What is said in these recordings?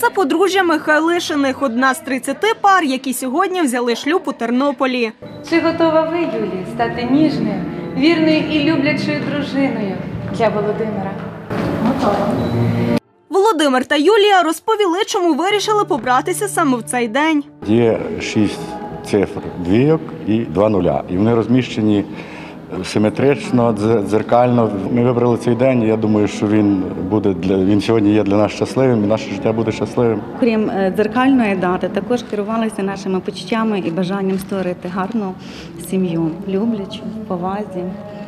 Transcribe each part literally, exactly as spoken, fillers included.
Це подружжя Михайлишиних, одна з тридцяти пар, які сьогодні взяли шлюб у Тернополі. Чи готова ви, Юлі, стати ніжною, вірною і люблячою дружиною для Володимира? Готова. Володимир та Юлія розповіли, чому вирішили побратися саме в цей день. Є шість цифр, двійок і два нуля. І вони розміщені симетрично, дзеркально. Ми вибрали цей день, і я думаю, що він буде для він сьогодні є для нас щасливим, і наше життя буде щасливим. Крім дзеркальної дати, також керувалися нашими почуттями і бажанням створити гарну сім'ю, люблячу, в повазі.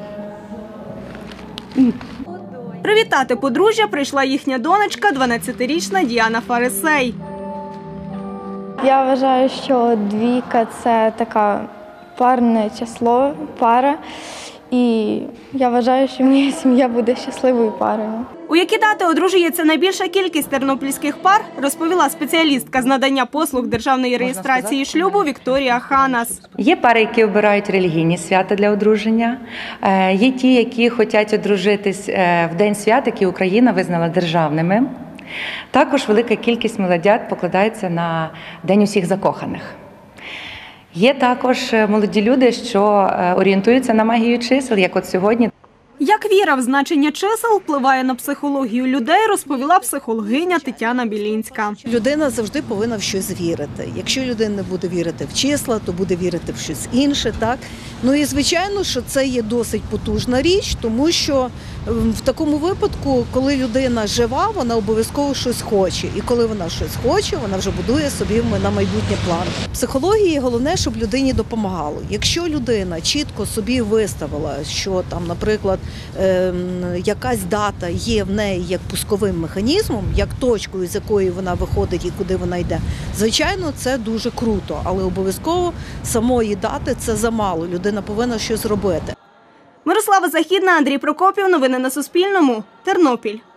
Привітати подружжя прийшла їхня донечка, дванадцятирічна Діана Фарисей. Я вважаю, що двійка – це така парне число, пара. І я вважаю, що моя сім'я буде щасливою парою. У які дати одружується найбільша кількість тернопільських пар, розповіла спеціалістка з надання послуг державної реєстрації шлюбу Вікторія Ханас. Є пари, які обирають релігійні свята для одруження. Є ті, які хочуть одружитись в день свят, які Україна визнала державними. Також велика кількість молодят покладається на День усіх закоханих. Є також молоді люди, що орієнтуються на магію чисел, як от сьогодні. Як віра в значення чисел впливає на психологію людей, розповіла психологиня Тетяна Білінська. Людина завжди повинна в щось вірити. Якщо людина не буде вірити в числа, то буде вірити в щось інше. Так? Ну і звичайно, що це є досить потужна річ, тому що в такому випадку, коли людина жива, вона обов'язково щось хоче. І коли вона щось хоче, вона вже будує собі на майбутнє план. В психології головне, щоб людині допомагало. Якщо людина чітко собі виставила, що там, наприклад, якась дата є в неї як пусковим механізмом, як точкою, з якої вона виходить і куди вона йде, звичайно, це дуже круто, але обов'язково самої дати це замало, людина повинна щось робити. Мирослава Західна, Андрій Прокопів. Новини на Суспільному. Тернопіль.